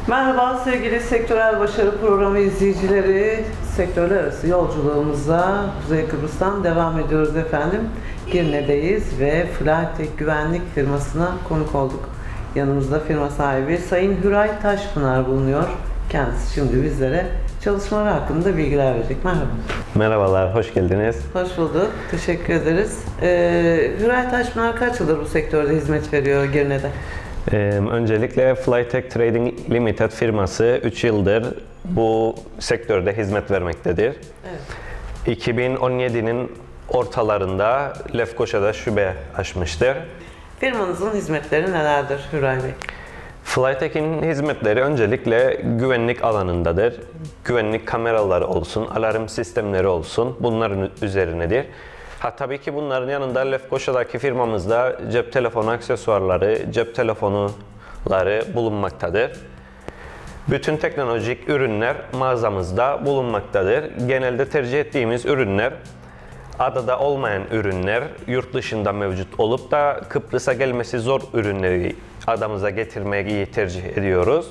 Merhaba sevgili Sektörel Başarı Programı izleyicileri. Sektörler arası yolculuğumuza Kuzey Kıbrıs'tan devam ediyoruz efendim. Girne'deyiz ve Flytek güvenlik firmasına konuk olduk. Yanımızda firma sahibi Sayın Hüray Taşpınar bulunuyor. Kendisi şimdi bizlere çalışmaları hakkında bilgiler verecek. Merhaba. Merhabalar, hoş geldiniz. Hoş bulduk. Teşekkür ederiz. Hüray Taşpınar kaç yıldır bu sektörde hizmet veriyor Girne'de? Öncelikle Flytek Trading Limited firması 3 yıldır bu sektörde hizmet vermektedir. Evet. 2017'nin ortalarında Lefkoşa'da şube açmıştır. Firmanızın hizmetleri nelerdir Hüray Bey? Flytek'in hizmetleri öncelikle güvenlik alanındadır. Güvenlik kameraları olsun, alarm sistemleri olsun, bunların üzerinedir. Tabii ki bunların yanında Lefkoşa'daki firmamızda cep telefonu aksesuarları, cep telefonları bulunmaktadır. Bütün teknolojik ürünler mağazamızda bulunmaktadır. Genelde tercih ettiğimiz ürünler, adada olmayan ürünler, yurt dışında mevcut olup da Kıbrıs'a gelmesi zor ürünleri adamıza getirmeyi tercih ediyoruz.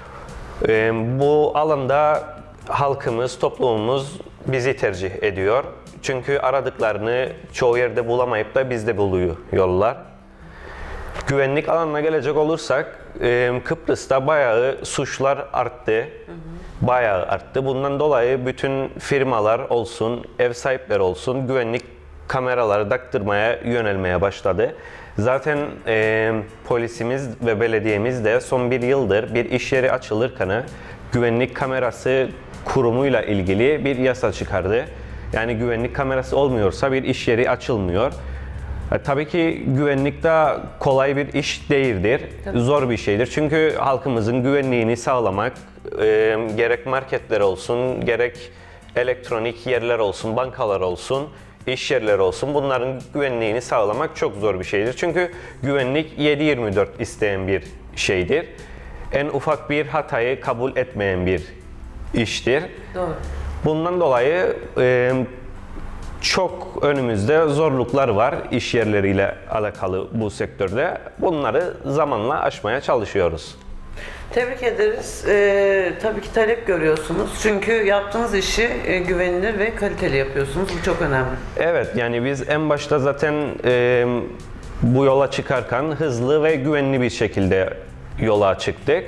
Bu alanda halkımız, toplumumuz bizi tercih ediyor. Çünkü aradıklarını çoğu yerde bulamayıp da bizde buluyorlar. Güvenlik alanına gelecek olursak, Kıbrıs'ta bayağı suçlar arttı. Bayağı arttı. Bundan dolayı bütün firmalar olsun, ev sahipleri olsun güvenlik kameraları taktırmaya yönelmeye başladı. Zaten polisimiz ve belediyemiz de son bir yıldır bir iş yeri açılırken güvenlik kamerası kurumuyla ilgili bir yasa çıkardı. Yani güvenlik kamerası olmuyorsa bir iş yeri açılmıyor. Tabii ki güvenlik de kolay bir iş değildir. Tabii. Zor bir şeydir. Çünkü halkımızın güvenliğini sağlamak gerek marketler olsun, gerek elektronik yerler olsun, bankalar olsun, iş yerleri olsun, bunların güvenliğini sağlamak çok zor bir şeydir. Çünkü güvenlik 7/24 isteyen bir şeydir. En ufak bir hatayı kabul etmeyen bir iştir. Doğru. Bundan dolayı çok önümüzde zorluklar var iş yerleriyle alakalı bu sektörde. Bunları zamanla aşmaya çalışıyoruz. Tebrik ederiz. Tabii ki talep görüyorsunuz. Çünkü yaptığınız işi güvenilir ve kaliteli yapıyorsunuz. Bu çok önemli. Evet, yani biz en başta zaten bu yola çıkarken hızlı ve güvenli bir şekilde yola çıktık.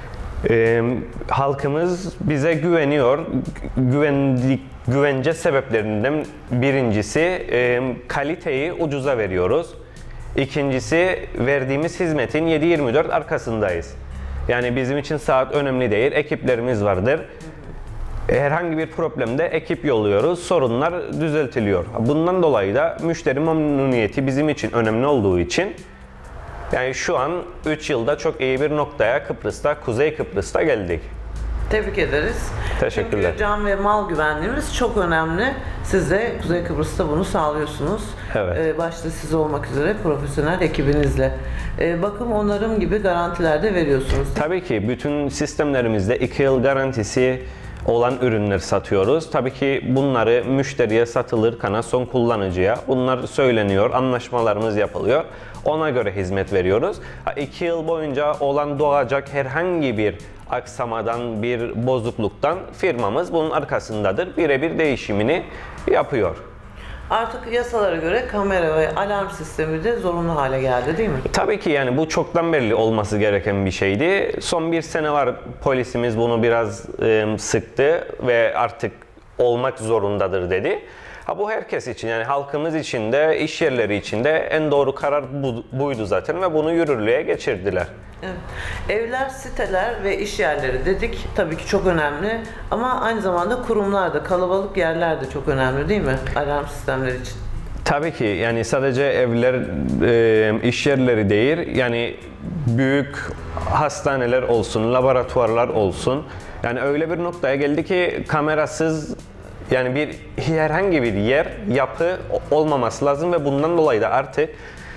Halkımız bize güveniyor. Güvence sebeplerinden birincisi kaliteyi ucuza veriyoruz. İkincisi verdiğimiz hizmetin 7/24 arkasındayız. Yani bizim için saat önemli değil. Ekiplerimiz vardır. Herhangi bir problemde ekip yolluyoruz. Sorunlar düzeltiliyor. Bundan dolayı da müşteri memnuniyeti bizim için önemli olduğu için yani şu an 3 yılda çok iyi bir noktaya Kıbrıs'ta, Kuzey Kıbrıs'ta geldik. Tebrik ederiz. Teşekkürler. Çünkü can ve mal güvenliğimiz çok önemli. Siz de Kuzey Kıbrıs'ta bunu sağlıyorsunuz. Evet. Başta siz olmak üzere profesyonel ekibinizle. Bakım, onarım gibi garantiler de veriyorsunuz. Tabii ki bütün sistemlerimizde 2 yıl garantisi olan ürünler satıyoruz. Tabii ki bunları müşteriye satılırken son kullanıcıya bunlar söyleniyor, anlaşmalarımız yapılıyor. Ona göre hizmet veriyoruz. 2 yıl boyunca olan doğacak herhangi bir aksamadan, bir bozukluktan firmamız bunun arkasındadır. Birebir değişimini yapıyor. Artık yasalara göre kamera ve alarm sistemi de zorunlu hale geldi, değil mi? Tabii ki, yani bu çoktan belli olması gereken bir şeydi. Son bir sene var polisimiz bunu biraz sıktı ve artık olmak zorundadır dedi. Bu herkes için, yani halkımız için de, iş yerleri için de en doğru karar buydu zaten ve bunu yürürlüğe geçirdiler. Evet. Evler, siteler ve iş yerleri dedik. Tabii ki çok önemli ama aynı zamanda kurumlar da, kalabalık yerler de çok önemli, değil mi? Alarm sistemleri için. Tabii ki, yani sadece evler, iş yerleri değil, yani büyük hastaneler olsun, laboratuvarlar olsun. Yani öyle bir noktaya geldi ki kamerasız yani herhangi bir yer, yapı olmaması lazım ve bundan dolayı da artık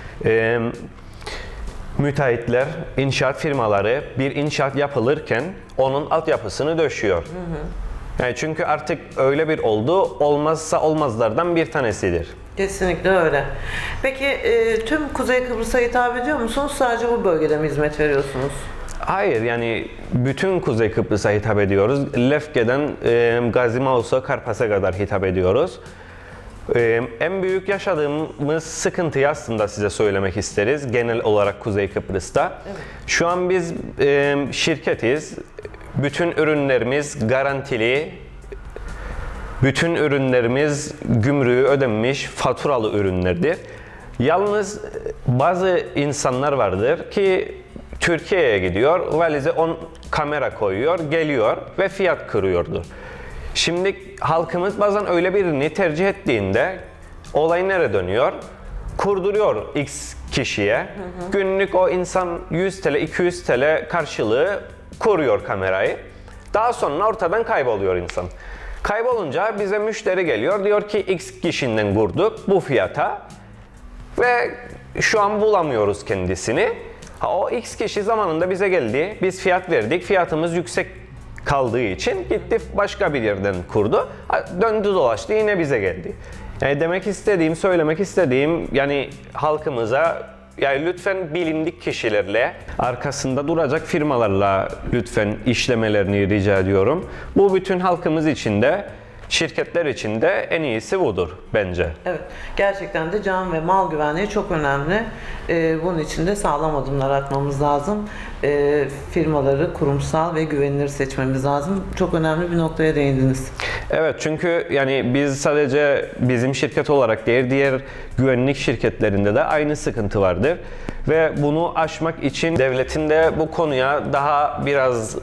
müteahhitler, inşaat firmaları bir inşaat yapılırken onun altyapısını döşüyor. Yani çünkü artık öyle bir oldu, olmazsa olmazlardan bir tanesidir. Kesinlikle öyle. Peki tüm Kuzey Kıbrıs'a hitap ediyor musunuz? Sadece bu bölgede mi hizmet veriyorsunuz? Hayır, yani bütün Kuzey Kıbrıs'a hitap ediyoruz. Lefke'den Gazi Maus'a, Karpas'a kadar hitap ediyoruz. En büyük yaşadığımız sıkıntıyı aslında size söylemek isteriz genel olarak Kuzey Kıbrıs'ta. Evet. Şu an biz şirketiz. Bütün ürünlerimiz garantili. Bütün ürünlerimiz gümrüğü ödenmiş, faturalı ürünlerdir. Yalnız bazı insanlar vardır ki Türkiye'ye gidiyor, valize 10 kamera koyuyor, geliyor ve fiyat kırıyordur. Şimdi halkımız bazen öyle birini tercih ettiğinde olay nereye dönüyor? Kurduruyor X kişiye. Günlük o insan 100 TL, 200 TL karşılığı kuruyor kamerayı. Daha sonra ortadan kayboluyor insan. Kaybolunca bize müşteri geliyor, diyor ki X kişiden kurduk bu fiyata ve şu an bulamıyoruz kendisini. O X kişi zamanında bize geldi, biz fiyat verdik, fiyatımız yüksek kaldığı için gitti başka bir yerden kurdu. Döndü dolaştı yine bize geldi. Yani demek istediğim, söylemek istediğim yani halkımıza yani lütfen bilindik kişilerle, arkasında duracak firmalarla lütfen işlemelerini rica ediyorum. Bu bütün halkımız için de, şirketler için de en iyisi budur bence. Evet, gerçekten de can ve mal güvenliği çok önemli. Bunun için de sağlam adımlar atmamız lazım. Firmaları kurumsal ve güvenilir seçmemiz lazım. Çok önemli bir noktaya değindiniz. Evet, çünkü yani biz sadece bizim şirket olarak değil, diğer güvenlik şirketlerinde de aynı sıkıntı vardır. Ve bunu aşmak için devletin de bu konuya daha biraz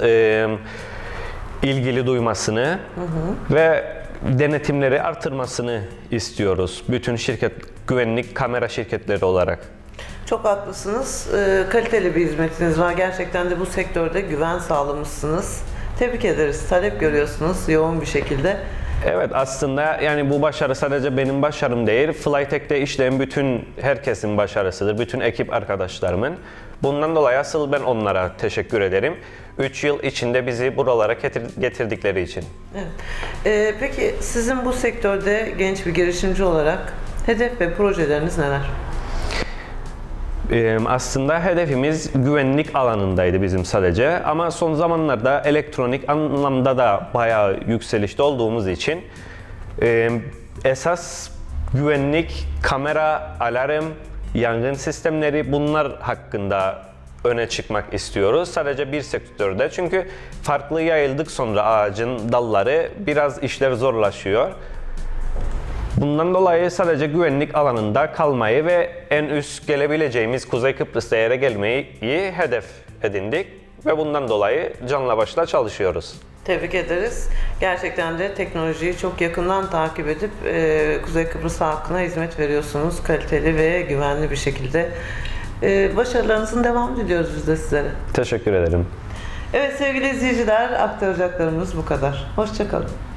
ilgili duymasını ve denetimleri artırmasını istiyoruz. Bütün güvenlik kamera şirketleri olarak. Çok haklısınız. Kaliteli bir hizmetiniz var. Gerçekten de bu sektörde güven sağlamışsınız. Tebrik ederiz. Talep görüyorsunuz yoğun bir şekilde. Evet, aslında yani bu başarı sadece benim başarım değil. Flytek'te işleyen bütün herkesin başarısıdır. Bütün ekip arkadaşlarımın. Bundan dolayı asıl ben onlara teşekkür ederim. 3 yıl içinde bizi buralara getirdikleri için. Evet. Peki sizin bu sektörde genç bir girişimci olarak hedef ve projeleriniz neler? Aslında hedefimiz güvenlik alanındaydı bizim sadece ama son zamanlarda elektronik anlamda da bayağı yükselişte olduğumuz için esas güvenlik, kamera, alarm, yangın sistemleri bunlar hakkında öne çıkmak istiyoruz. Sadece bir sektörde çünkü farklı yayıldık sonra ağacın dalları biraz işler zorlaşıyor. Bundan dolayı sadece güvenlik alanında kalmayı ve en üst gelebileceğimiz Kuzey Kıbrıs'ta yere gelmeyi hedef edindik ve bundan dolayı canla başla çalışıyoruz. Tebrik ederiz. Gerçekten de teknolojiyi çok yakından takip edip Kuzey Kıbrıs halkına hizmet veriyorsunuz. Kaliteli ve güvenli bir şekilde. Başarılarınızın devamını diliyoruz biz de sizlere. Teşekkür ederim. Evet sevgili izleyiciler, aktaracaklarımız bu kadar. Hoşça kalın.